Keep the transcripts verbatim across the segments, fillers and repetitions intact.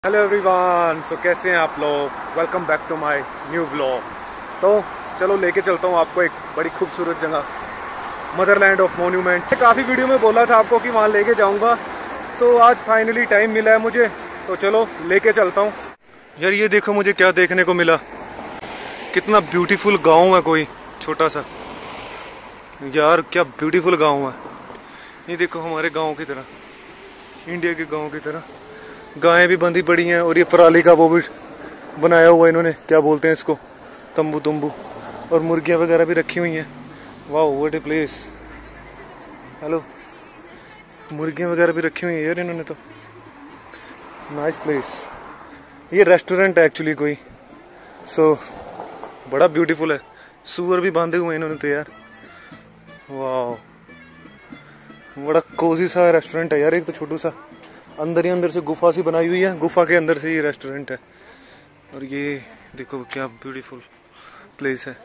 Hello everyone, सो कैसे हैं आप लोग। Welcome back to my new vlog. तो चलो लेके चलता हूँ आपको एक बड़ी खूबसूरत जगह, मदरलैंड ऑफ मोन्यूमेंट। काफ़ी वीडियो में बोला था आपको कि वहाँ लेके जाऊँगा, सो आज फाइनली टाइम मिला है मुझे, तो चलो लेके चलता हूँ। यार ये देखो मुझे क्या देखने को मिला, कितना ब्यूटीफुल गाँव है, कोई छोटा सा। यार क्या ब्यूटीफुल गाँव है। ये देखो हमारे गाँव की तरह, इंडिया के गाँव की तरह गायें भी बंधी पड़ी हैं, और ये पराली का वो भी बनाया हुआ है इन्होंने, क्या बोलते हैं इसको, तंबू तंबू, और मुर्गियां वगैरह भी रखी हुई हैं। वाह व्हाट ए प्लेस। हेलो, मुर्गियां वगैरह भी रखी हुई हैं यार इन्होंने, तो नाइस प्लेस। ये रेस्टोरेंट है एक्चुअली कोई, सो बड़ा ब्यूटीफुल है। सूअर भी बांधे हुए हैं इन्होंने तो यार। वाह बड़ा कोजी सा रेस्टोरेंट है यार, एक तो छोटू सा, अंदर ही अंदर से गुफा सी बनाई हुई है, गुफा के अंदर से ये रेस्टोरेंट है। और ये देखो क्या ब्यूटीफुल प्लेस है।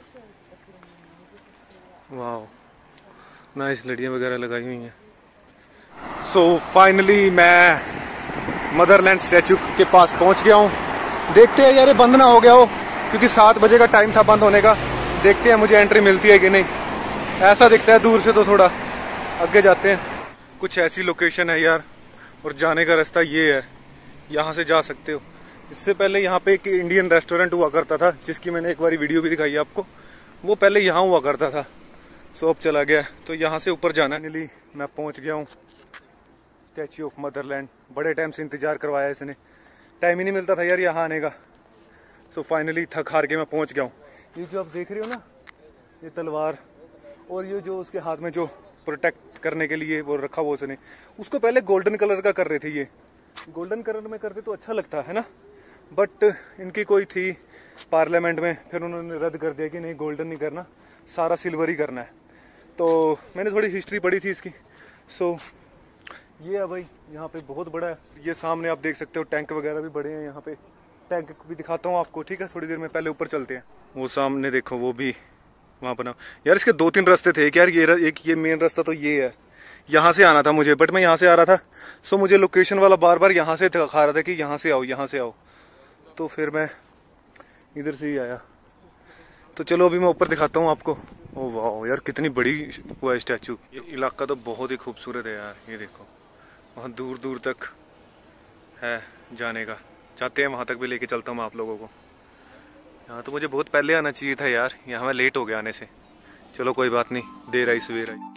वाह नाइस, लड़ियाँ वगैरह लगाई हुई हैं। सो फाइनली मैं मदरलैंड स्टैचू के पास पहुंच गया हूँ। देखते हैं यार ये बंद ना हो गया हो, क्योंकि सात बजे का टाइम था बंद होने का। देखते हैं मुझे एंट्री मिलती है कि नहीं। ऐसा दिखता है दूर से, तो थोड़ा आगे जाते हैं। कुछ ऐसी लोकेशन है यार, और जाने का रास्ता ये है, यहाँ से जा सकते हो। इससे पहले यहाँ पे एक इंडियन रेस्टोरेंट हुआ करता था, जिसकी मैंने एक बार वीडियो भी दिखाई आपको। वो पहले यहाँ हुआ करता था, सो अब चला गया। तो यहाँ से ऊपर जाना। फाइनली मैं पहुँच गया हूँ स्टैच्यू ऑफ मदरलैंड। बड़े टाइम से इंतजार करवाया इसने, टाइम ही नहीं मिलता था यार यहाँ आने का। सो फाइनली थक हार के मैं पहुँच गया हूँ। ये जो आप देख रहे हो ना, ये तलवार, और ये जो उसके हाथ में जो प्रोटेक्ट करने के लिए वो रखा हुआ उसने, उसको पहले गोल्डन कलर का कर रहे थे। ये गोल्डन कलर में करते तो अच्छा लगता है ना, बट इनकी कोई थी पार्लियामेंट में, फिर उन्होंने रद्द कर दिया कि नहीं गोल्डन नहीं करना, सारा सिल्वर ही करना है। तो मैंने थोड़ी हिस्ट्री पढ़ी थी इसकी। सो ये है भाई, यहाँ पे बहुत बड़ा है। ये सामने आप देख सकते हो टैंक वगैरह भी बड़े हैं यहाँ पे। टैंक भी दिखाता हूँ आपको, ठीक है, थोड़ी देर में। पहले ऊपर चलते हैं। वो सामने देखो, वो भी वहाँ बना यार। इसके दो तीन रास्ते थे यार, ये एक ये मेन रास्ता तो ये है, यहाँ से आना था मुझे, बट मैं यहाँ से आ रहा था। सो मुझे लोकेशन वाला बार बार यहाँ से दिखा रहा था कि यहाँ से आओ, यहाँ से आओ, तो फिर मैं इधर से ही आया। तो चलो अभी मैं ऊपर दिखाता हूँ आपको। ओ वाह यार कितनी बड़ी हुआ है स्टैचू। ये इलाका तो बहुत ही खूबसूरत है यार। ये देखो वहाँ दूर दूर तक है जाने का, चाहते हैं वहाँ तक भी लेके चलता हूँ मैं आप लोगों को। यहाँ तो मुझे बहुत पहले आना चाहिए था यार, यहाँ मैं लेट हो गया आने से। चलो कोई बात नहीं, देर आई सवेर आई।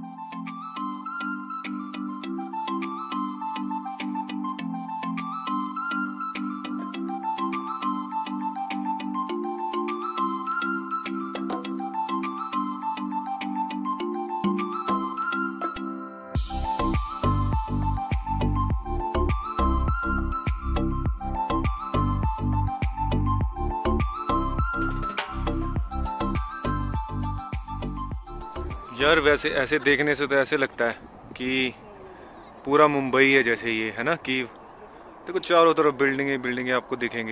यार वैसे ऐसे देखने से तो ऐसे लगता है कि पूरा मुंबई है जैसे, ये है ना कि देखो चारों तरफ बिल्डिंगे बिल्डिंगे आपको दिखेंगी।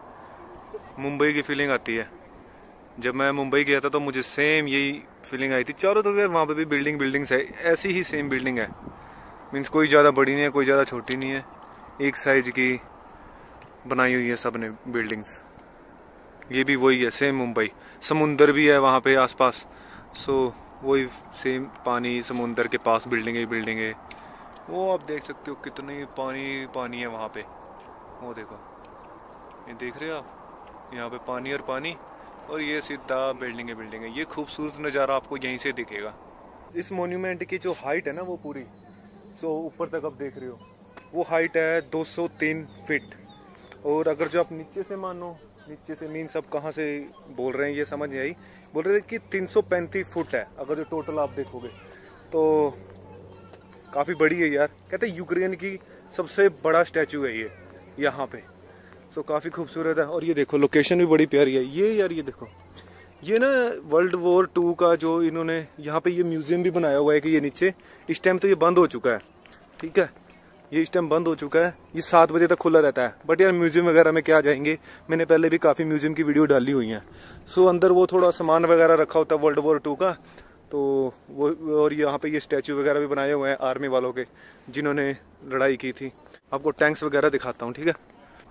मुंबई की फीलिंग आती है। जब मैं मुंबई गया था तो मुझे सेम यही फीलिंग आई थी। चारों तरफ यार वहाँ पे भी बिल्डिंग बिल्डिंग्स है, ऐसी ही सेम बिल्डिंग है। मीन्स कोई ज़्यादा बड़ी नहीं है, कोई ज़्यादा छोटी नहीं है, एक साइज की बनाई हुई है सब ने बिल्डिंग्स। ये भी वही है सेम मुंबई। समुंदर भी है वहाँ पे आसपास, सो वही सेम पानी, समुंदर के पास बिल्डिंगे बिल्डिंगे। वो आप देख सकते हो कितनी पानी पानी है वहाँ पे। वो देखो, ये देख रहे हो आप, यहाँ पे पानी और पानी, और ये सीधा बिल्डिंगे बिल्डिंगे। ये खूबसूरत नज़ारा आपको यहीं से दिखेगा। इस मोन्यूमेंट की जो हाइट है ना वो पूरी, सो ऊपर तक आप देख रहे हो, वो हाइट है दो सौ तीन फीट। और अगर जो आप नीचे से मानो, नीचे से मीन सब कहाँ से बोल रहे हैं ये समझ नहीं आई, बोल रहे थे कि तीन सौ पैंतीस फुट है अगर जो टोटल आप देखोगे, तो काफ़ी बड़ी है यार। कहते हैं यूक्रेन की सबसे बड़ा स्टैचू है ये यहाँ पे। सो काफ़ी खूबसूरत है। और ये देखो लोकेशन भी बड़ी प्यारी है। ये यार ये देखो, ये ना वर्ल्ड वॉर टू का जो इन्होंने यहाँ पे ये म्यूजियम भी बनाया हुआ है कि ये नीचे, इस टाइम तो ये बंद हो चुका है, ठीक है, ये इस टाइम बंद हो चुका है। ये सात बजे तक खुला रहता है, बट यार म्यूजियम वगैरह में क्या जाएंगे, मैंने पहले भी काफ़ी म्यूजियम की वीडियो डाली हुई हैं। सो अंदर वो थोड़ा सामान वगैरह रखा होता है वर्ल्ड वॉर टू का, तो वो, और यहाँ पे ये स्टैचू वगैरह भी बनाए हुए हैं आर्मी वालों के जिन्होंने लड़ाई की थी। आपको टैंक्स वगैरह दिखाता हूँ, ठीक है।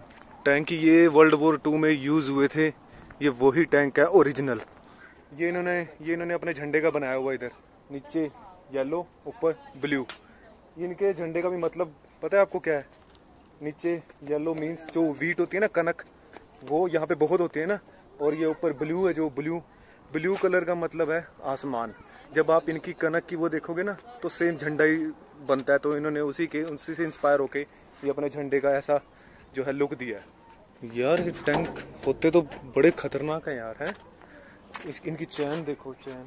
टैंक ये वर्ल्ड वॉर टू में यूज हुए थे, ये वही टैंक है ओरिजिनल। ये इन्होंने ये इन्होंने अपने झंडे का बनाया हुआ, इधर नीचे येलो ऊपर ब्लू। इनके झंडे का भी मतलब पता है आपको क्या है? नीचे येलो मीन्स जो वीट होती है ना, कनक, वो यहाँ पे बहुत होती है ना, और ये ऊपर ब्लू है, जो ब्लू ब्लू कलर का मतलब है आसमान। जब आप इनकी कनक की वो देखोगे ना तो सेम झंडा ही बनता है, तो इन्होंने उसी के उसी से इंस्पायर होके ये अपने झंडे का ऐसा जो है लुक दिया है। यार ये टैंक होते तो बड़े खतरनाक है यार, है इस, इनकी चैन देखो, चैन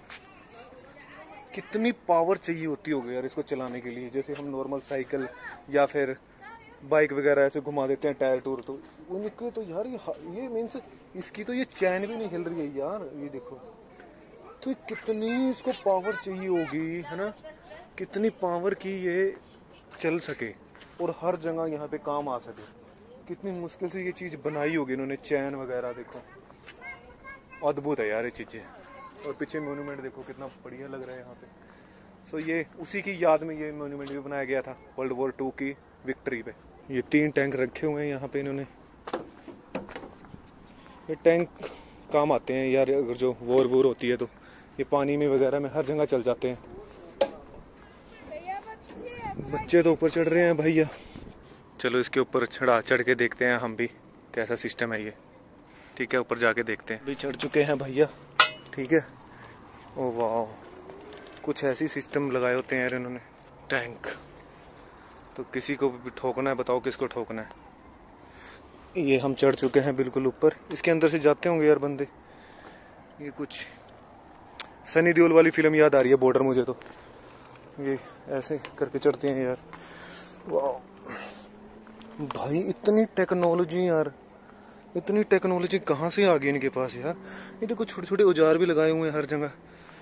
कितनी पावर चाहिए होती होगी यार इसको चलाने के लिए। जैसे हम नॉर्मल साइकिल या फिर बाइक वगैरह ऐसे घुमा देते हैं टायर टूर, तो उनके तो यार ये ये मीन्स इसकी तो ये चैन भी नहीं हिल रही है यार, ये देखो तो कितनी इसको पावर चाहिए होगी, है ना, कितनी पावर की ये चल सके और हर जगह यहाँ पे काम आ सके। कितनी मुश्किल से ये चीज बनाई होगी इन्होंने, चैन वगैरह देखो, अद्भुत है यार ये चीजें। और पीछे मोन्यूमेंट देखो कितना बढ़िया लग रहा है यहाँ पे। सो ये उसी की याद में ये मोन्यूमेंट भी बनाया गया था वर्ल्ड वॉर टू की विक्ट्री पे। ये तीन टैंक रखे हुए हैं यहाँ पे इन्होंने। ये टैंक काम आते हैं यार, अगर जो वॉर वॉर होती है तो ये पानी में वगैरह में हर जगह चल जाते हैं। बच्चे तो ऊपर चढ़ रहे हैं भैया, चलो इसके ऊपर चढ़ा चढ़ के देखते हैं हम भी कैसा सिस्टम है ये। ठीक है, ऊपर जाके देखते हैं। भी चढ़ चुके हैं भैया, ठीक है। ओ वाह, कुछ ऐसी सिस्टम लगाए होते हैं यार इन्होंने। टैंक तो किसी को भी ठोकना है, बताओ किसको ठोकना है। ये हम चढ़ चुके हैं बिल्कुल ऊपर, इसके अंदर से जाते होंगे यार बंदे। ये कुछ सनी देओल वाली फिल्म याद आ रही है, बॉर्डर। मुझे तो ये ऐसे करके चढ़ते हैं यार। वाह भाई, इतनी टेक्नोलॉजी यार, इतनी टेक्नोलॉजी कहाँ से आ गई इनके पास यार। ये देखो छोटे छोटे औजार भी लगाए हुए हैं हर जगह,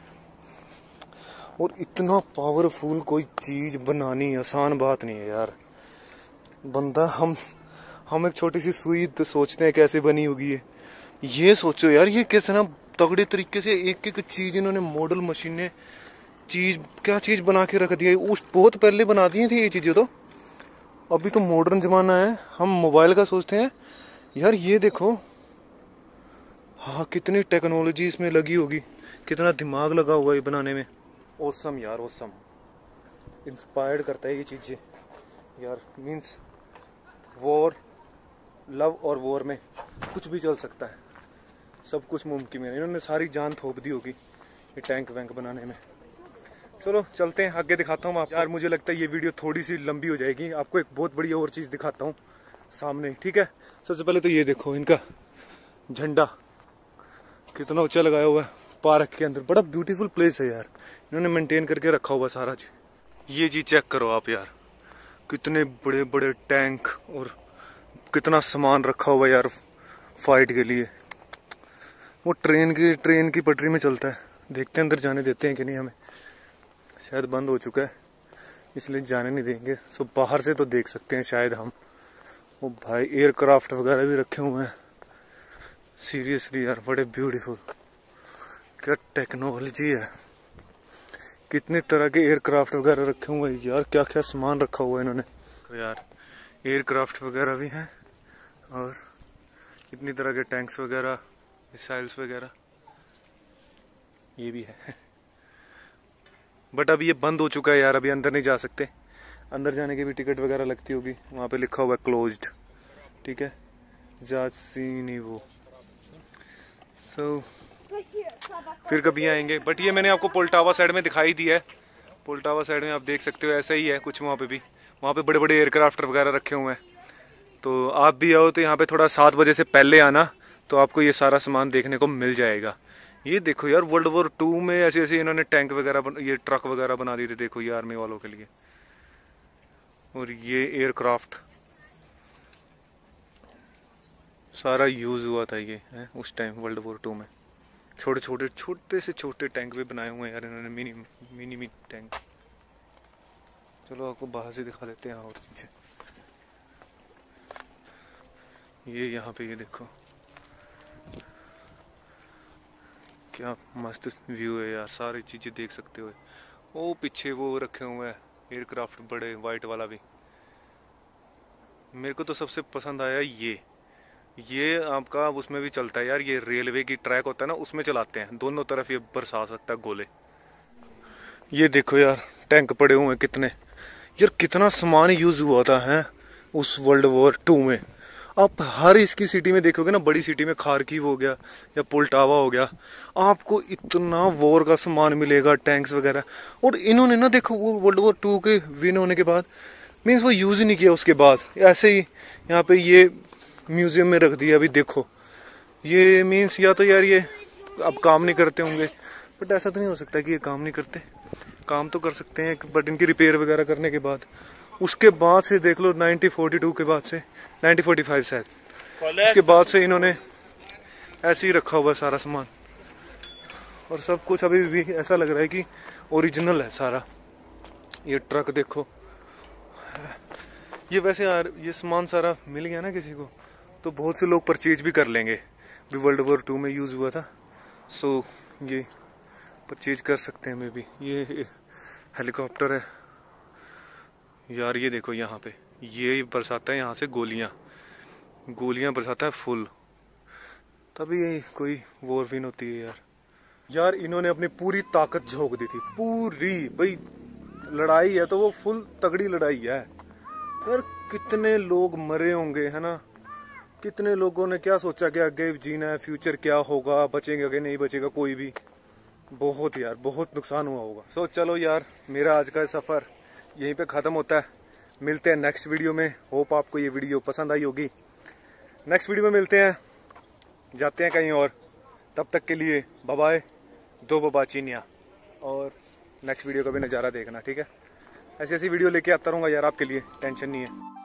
और इतना पावरफुल कोई चीज बनानी आसान बात नहीं है यार। बंदा हम हम एक छोटी सी सुई तो सोचते हैं कैसे बनी होगी ये ये सोचो यार, ये कैसे ना तगड़े तरीके से एक एक चीज इन्होंने मॉडल मशीनें चीज क्या चीज बना के रख दिया। उस बहुत पहले बना दी थी ये चीजें, तो अभी तो मॉडर्न जमाना है, हम मोबाइल का सोचते हैं यार। ये देखो, हाँ कितनी टेक्नोलॉजी इसमें लगी होगी, कितना दिमाग लगा हुआ है बनाने में। ओसम यार, ओसम, इंस्पायर्ड करता है ये चीजें यार। मीन्स वॉर, लव और वॉर में कुछ भी चल सकता है, सब कुछ मुमकिन है। इन्होंने सारी जान थोप दी होगी ये टैंक वैंक बनाने में। चलो चलते हैं आगे, दिखाता हूँ आपको। यार मुझे लगता है ये वीडियो थोड़ी सी लंबी हो जाएगी, आपको एक बहुत बड़ी और चीज दिखाता हूँ सामने, ठीक है। सबसे पहले तो ये देखो इनका झंडा कितना ऊंचा लगाया हुआ है पार्क के अंदर। बड़ा ब्यूटीफुल प्लेस है यार, इन्होंने मेंटेन करके रखा हुआ सारा चीज। ये चीज चेक करो आप यार, कितने बड़े बड़े टैंक और कितना सामान रखा हुआ है यार फाइट के लिए। वो ट्रेन की ट्रेन की पटरी में चलता है। देखते हैं अंदर जाने देते हैं कि नहीं हमें, शायद बंद हो चुका है इसलिए जाने नहीं देंगे। सो बाहर से तो देख सकते हैं शायद हम। वो भाई एयरक्राफ्ट वगैरह भी रखे हुए हैं, सीरियसली यार बड़े ब्यूटीफुल। क्या टेक्नोलॉजी है, कितने तरह के एयरक्राफ्ट वगैरह रखे हुए हैं यार, क्या क्या सामान रखा हुआ है इन्होंने। तो यार एयरक्राफ्ट वगैरह भी हैं और कितनी तरह के टैंक्स वगैरह, मिसाइल्स वगैरह ये भी है। बट अभी ये बंद हो चुका है यार, अभी अंदर नहीं जा सकते। अंदर जाने की भी टिकट वगैरह लगती होगी, वहाँ पे लिखा हुआ है क्लोज्ड, ठीक है, जासी वो। सो फिर कभी आएंगे। बट ये मैंने आपको पोल्टावा साइड में दिखाई दी है, पोल्टावा साइड में आप देख सकते हो ऐसा ही है कुछ। वहाँ पे भी, वहाँ पे बड़े बड़े एयरक्राफ्ट वगैरह रखे हुए हैं। तो आप भी आओ तो यहाँ पे थोड़ा सात बजे से पहले आना, तो आपको ये सारा सामान देखने को मिल जाएगा। ये देखो यार, वर्ल्ड वॉर टू में ऐसे ऐसे इन्होंने टैंक वगैरह, ये ट्रक वगैरह बना दिए थे, देखो ये आर्मी वालों के लिए। और ये एयरक्राफ्ट सारा यूज हुआ था ये है उस टाइम वर्ल्ड वॉर टू में। छोटे छोटे छोटे से छोटे टैंक भी बनाए हुए हैं यार इन्होंने, मिनी मिनी मिनी टैंक। चलो आपको बाहर से दिखा देते हैं और चीजें। ये यहाँ पे ये देखो क्या मस्त व्यू है यार, सारी चीजें देख सकते हो। वो पीछे वो रखे हुए हैं एयरक्राफ्ट बड़े, वाइट वाला भी। मेरे को तो सबसे पसंद आया ये ये आपका उसमें भी चलता है यार, ये रेलवे की ट्रैक होता है ना, उसमें चलाते हैं, दोनों तरफ ये बरसा सकता है गोले। ये देखो यार टैंक पड़े हुए हैं कितने, यार कितना सामान यूज हुआ था है उस वर्ल्ड वॉर टू में। आप हर इसकी सिटी में देखोगे ना, बड़ी सिटी में खारकीव हो गया या पोल्टावा हो गया, आपको इतना वॉर का सामान मिलेगा, टैंक्स वगैरह। और इन्होंने ना देखो वो वर्ल्ड वॉर टू के विन होने के बाद मीन्स वो यूज ही नहीं किया, उसके बाद ऐसे ही यहाँ पे ये म्यूजियम में रख दिया। अभी देखो ये मीन्स या तो यार ये अब काम नहीं करते होंगे, बट ऐसा तो नहीं हो सकता कि ये काम नहीं करते, काम तो कर सकते हैं, बट इनकी रिपेयर वगैरह करने के बाद उसके बाद से देख लो नाइनटीन फोर्टी टू के बाद से नाइनटीन फोर्टी फाइव शायद, उसके बाद से इन्होंने ऐसे ही रखा हुआ सारा सामान। और सब कुछ अभी भी ऐसा लग रहा है कि ओरिजिनल है सारा। ये ट्रक देखो, ये वैसे यार ये सामान सारा मिल गया ना किसी को तो बहुत से लोग परचेज भी कर लेंगे, भी वर्ल्ड वॉर टू में यूज हुआ था, सो ये परचेज कर सकते हैं मे भी। ये हेलीकॉप्टर है यार, ये देखो यहाँ पे ये बरसाता है यहाँ से गोलियां गोलियां बरसाता है फुल, तभी कोई वॉर विन होती है यार। यार इन्होंने अपनी पूरी ताकत झोंक दी थी, पूरी भाई लड़ाई है तो वो फुल तगड़ी लड़ाई है यार। कितने लोग मरे होंगे है ना, कितने लोगों ने क्या सोचा कि आगे जीना है, फ्यूचर क्या होगा, बचेंगे कि नहीं बचेगा कोई भी, बहुत यार बहुत नुकसान हुआ होगा। सो चलो यार मेरा आज का सफर यहीं पे खत्म होता है, मिलते हैं नेक्स्ट वीडियो में। होप आपको ये वीडियो पसंद आई होगी। नेक्स्ट वीडियो में मिलते हैं, जाते हैं कहीं और, तब तक के लिए बाय बाय, दो बाबा चीनिया। और नेक्स्ट वीडियो का भी नज़ारा देखना, ठीक है? ऐसी ऐसी वीडियो लेके आता रहूँगा यार आपके लिए, टेंशन नहीं है।